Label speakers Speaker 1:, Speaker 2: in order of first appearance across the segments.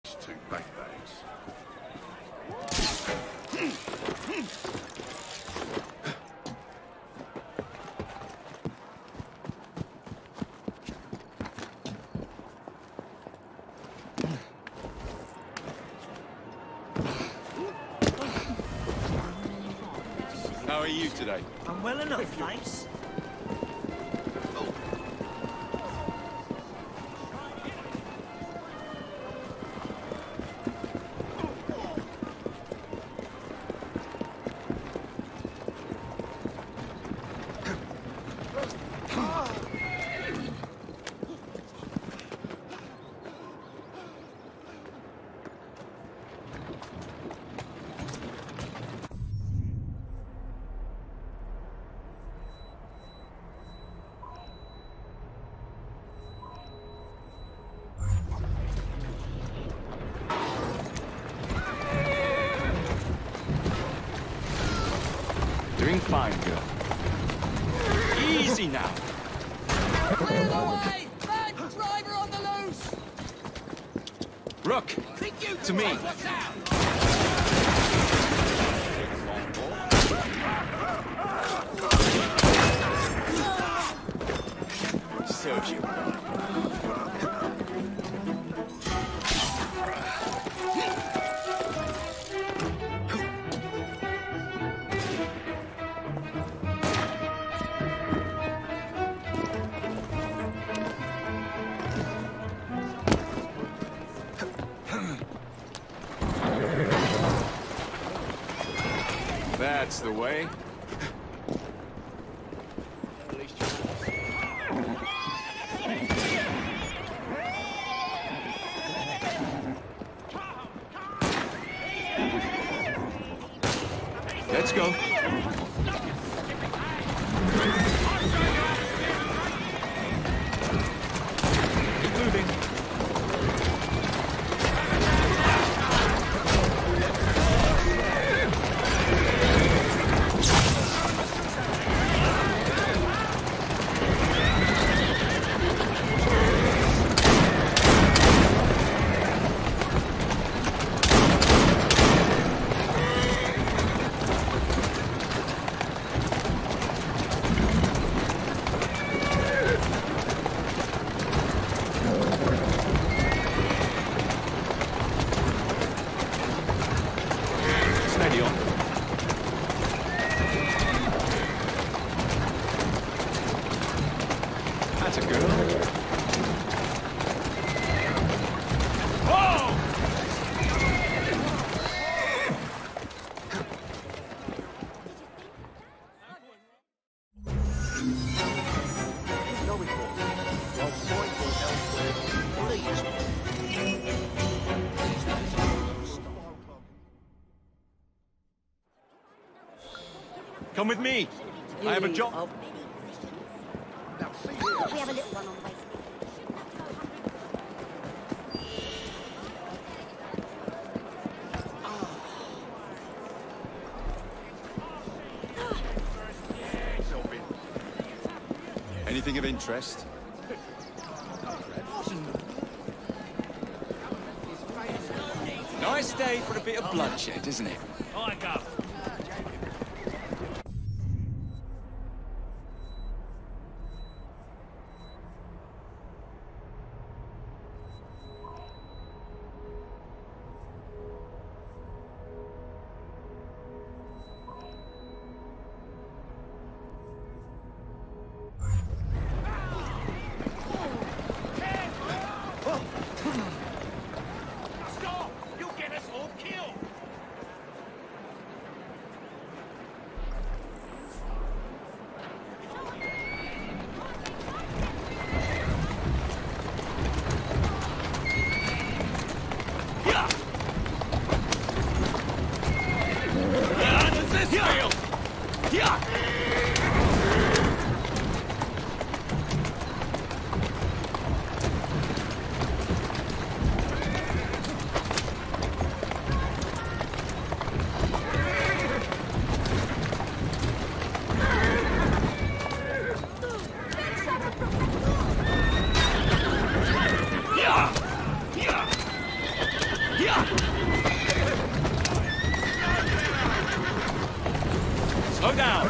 Speaker 1: Two bank bags. How are you today?
Speaker 2: I'm well enough, thanks.
Speaker 3: Doing fine, girl. Easy now.
Speaker 4: Clear the way! Bad driver on the loose!
Speaker 3: Rook, to me.
Speaker 4: Watch out!
Speaker 3: Serves you. That's the way. Let's go. Keep moving. Steady on. That's a girl. Whoa!
Speaker 1: No report. While pointing elsewhere, please.
Speaker 3: Come with me. I have a job.
Speaker 1: Now see here.
Speaker 5: We have a little one on the way.
Speaker 3: Anything of interest? Nice day for a bit of bloodshed, isn't it?
Speaker 2: I go.
Speaker 4: Stop! You'll get us all killed!
Speaker 3: Slow down.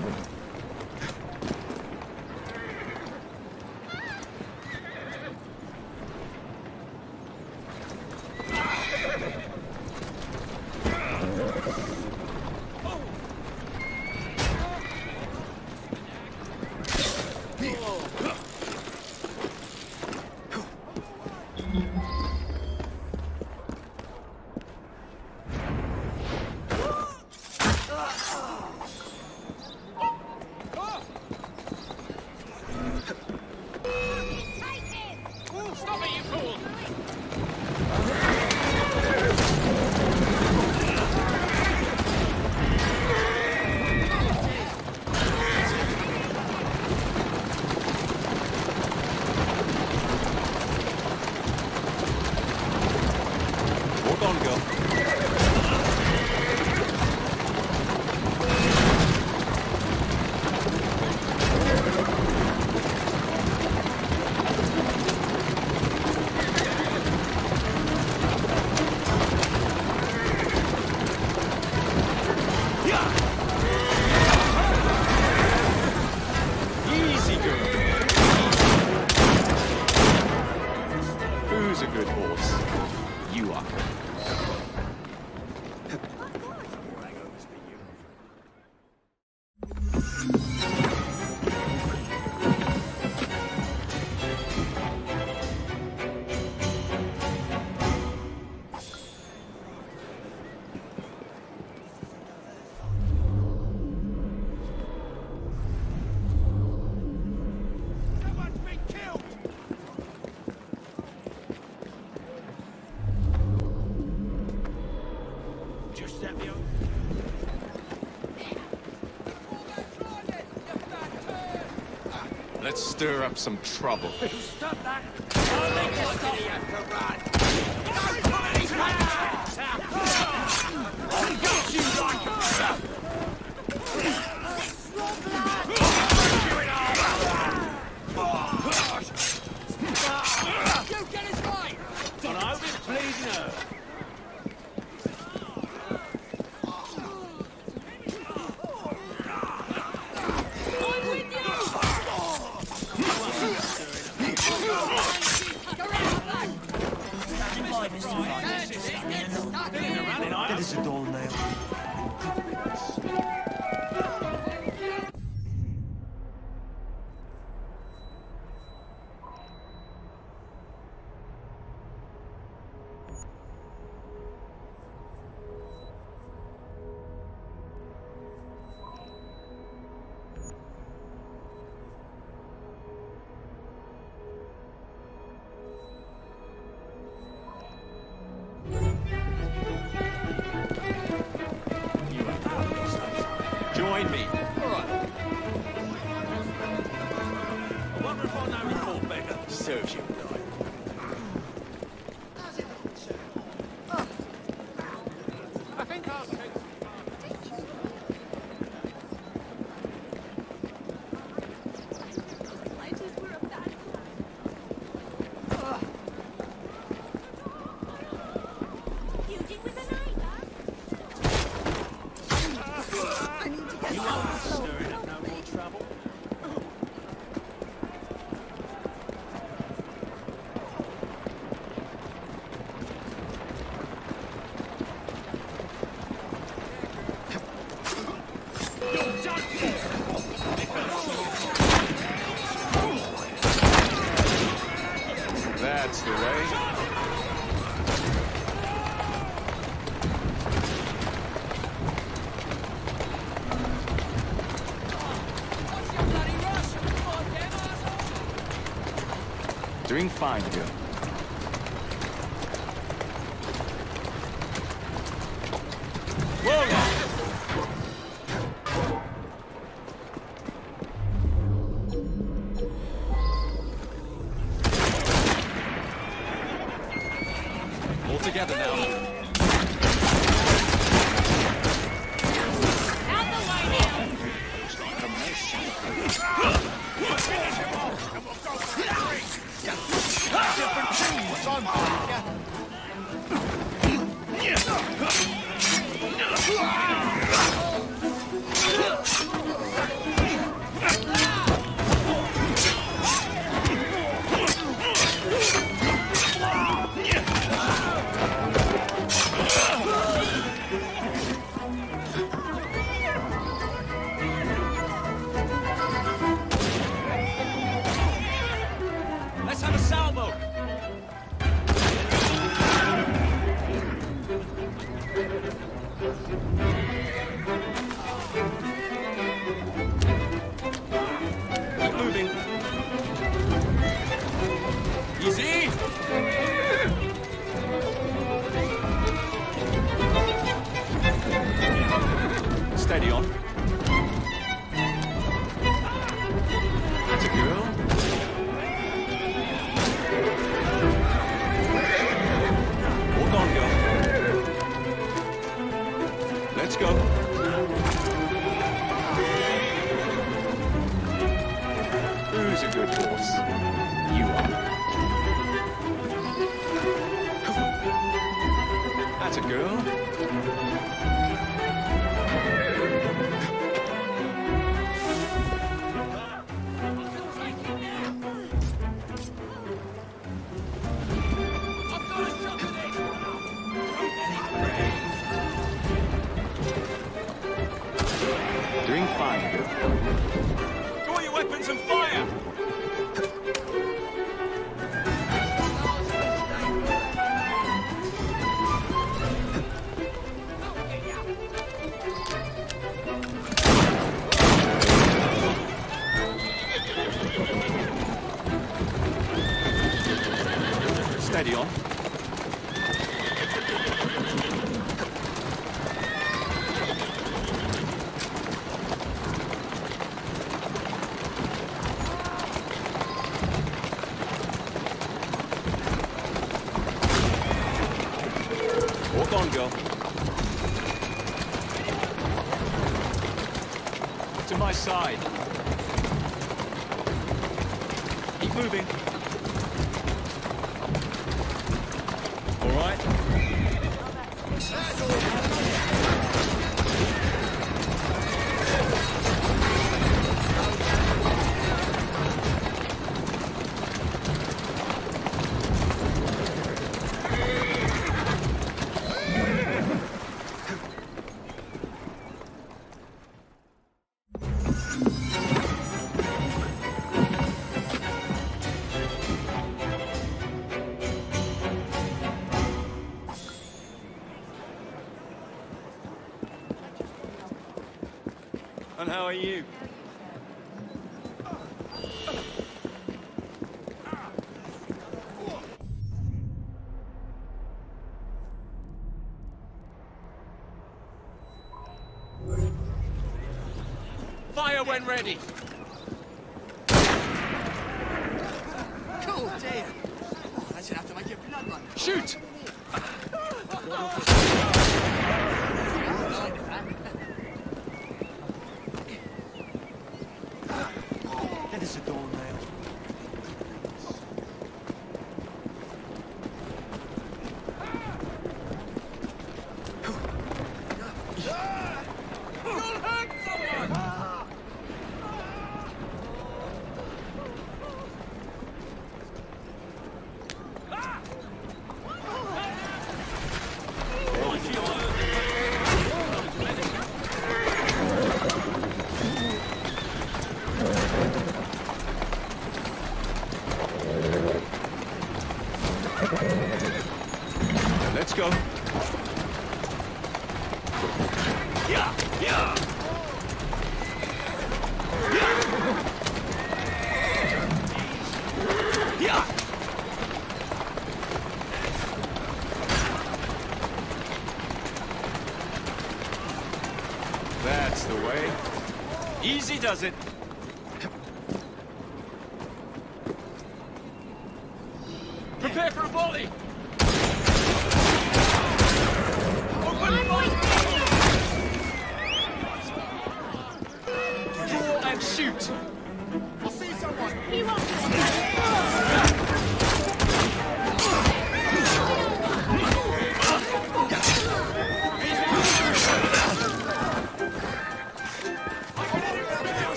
Speaker 3: Let's stir up some trouble.
Speaker 4: Stop that! I'll make you stop! You have to run! Don't put any hands! I'll get you like a stop! You get it right! And I'll be pleasing her.
Speaker 2: That is a dull nail.
Speaker 3: Join me.
Speaker 4: All right. I wonder if I know the poor beggar.
Speaker 3: Serves you right.
Speaker 4: I think I'll take... Stirring up no more trouble.
Speaker 3: That's the way. Doing fine, girl. Whoa! All together now.
Speaker 4: Let's have a salvo.
Speaker 3: Keep moving.
Speaker 4: Easy.
Speaker 3: Steady on. That's a girl. Walk on, girl. Let's go. Who's a good horse? You are. That's a girl. Doing fine, girl.
Speaker 4: Draw your weapons and fire.
Speaker 3: Steady on. Walk on, girl. To my side. Keep moving. All right. And how are you?
Speaker 4: Fire when ready.
Speaker 5: Cool, dear. I should have to make your blood run.
Speaker 4: Shoot!
Speaker 2: That is a dull nail.
Speaker 4: You'll hurt someone!
Speaker 3: Let's go.
Speaker 4: Yeah! Yeah! Yeah!
Speaker 3: That's the way. Easy does it.
Speaker 4: Prepare for a volley! Open fire! Draw and shoot!
Speaker 1: I see someone.
Speaker 6: He won't.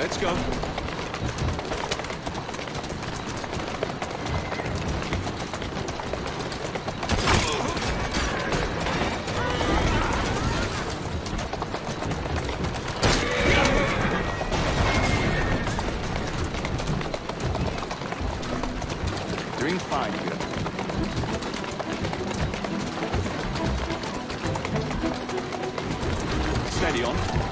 Speaker 3: Let's go. Doing fine here. Steady on.